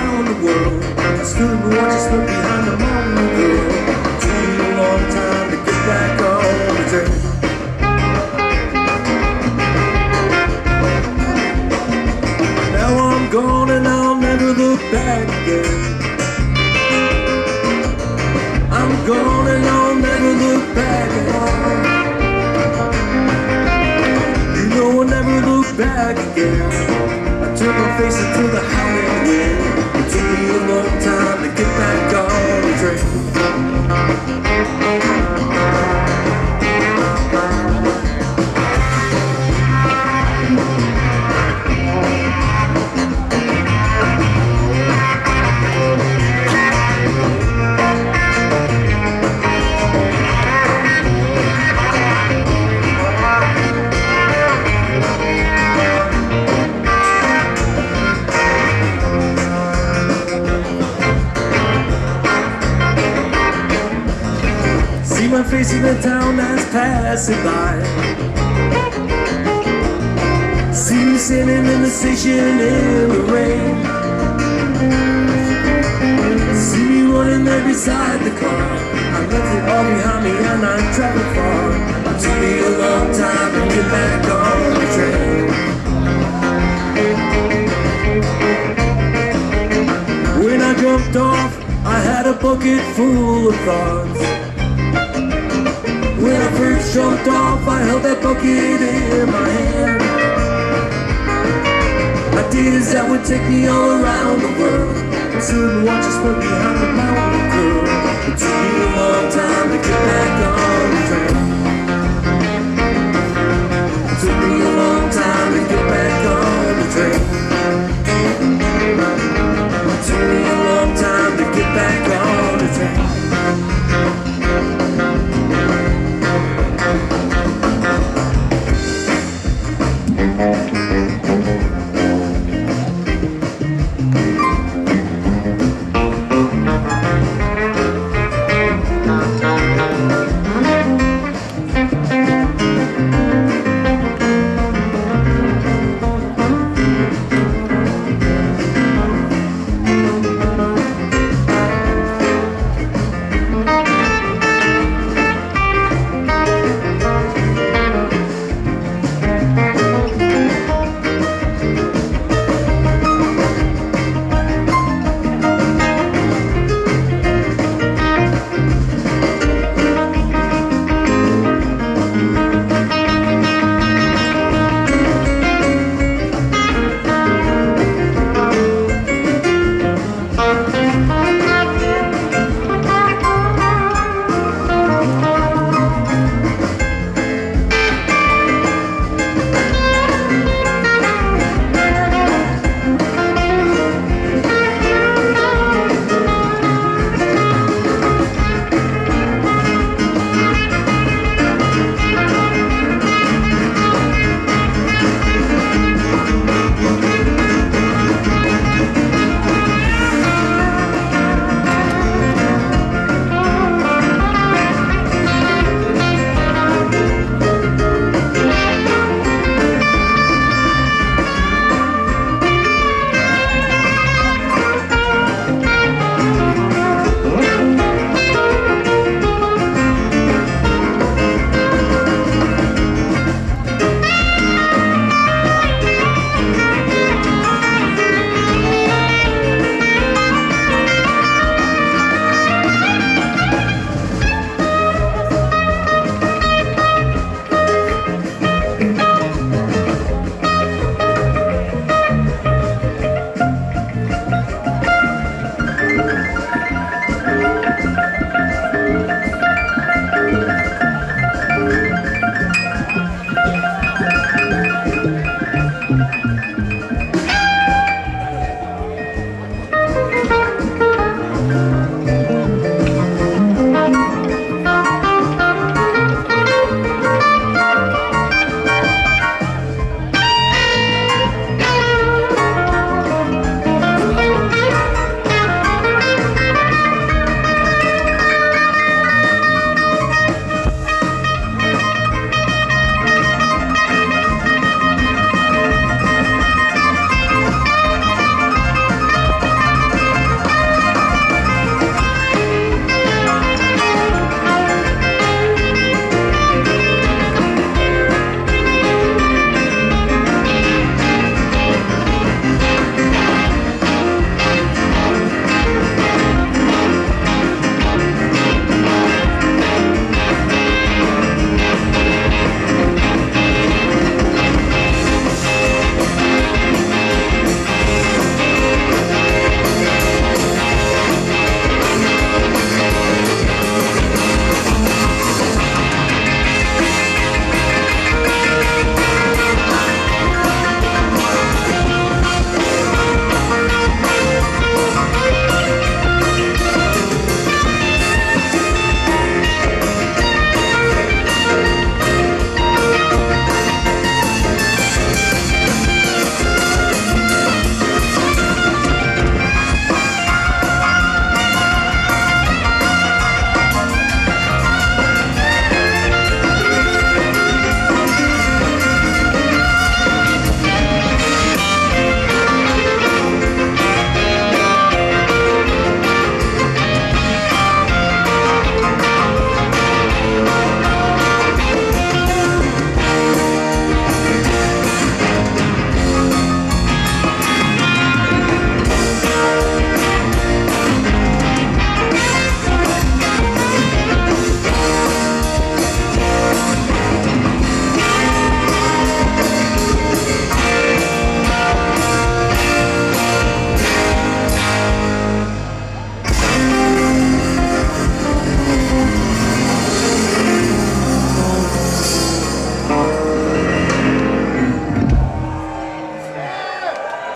around the world. I stood and watched you slip behind the mountain girl. It took me a long time to get back on the train. Now I'm gone and I'll never look back again. I'm gone and I'll never look back again. You know I'll never look back again. I turned my face into the howling wind. It took me a long time to get back on the train. My face in the town that's passing by. See me sitting in the station in the rain. See me running there beside the car. I left it all behind me and I'm traveling far. It took me a long time to get back on the train. When I jumped off, I had a bucket full of thoughts. When I first jumped off, I held that bucket in my hand. Ideas that would take me all around the world. I stood and watched us float behind the mountain curl. It took me a long time to get back on the train. It took me a long time to get back on the train. It took me a long time to get back on the train.